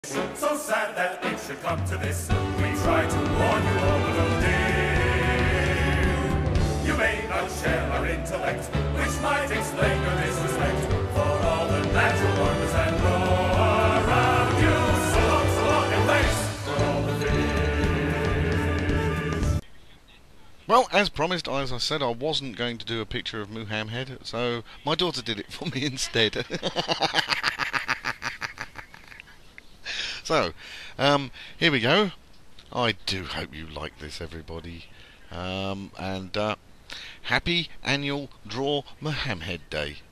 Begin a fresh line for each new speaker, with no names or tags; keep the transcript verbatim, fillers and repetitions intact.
So sad that it should come to this. We try to warn you all, little dear. You may not share our intellect, which might explain your disrespect for all the natural wonders that grow around you. So long, so long, and thanks for all the fish.
Well, as promised, as I said, I wasn't going to do a picture of Muhammed, so my daughter did it for me instead. So, um, here we go. I do hope you like this, everybody. Um, and uh, happy annual Draw Muhammed Day.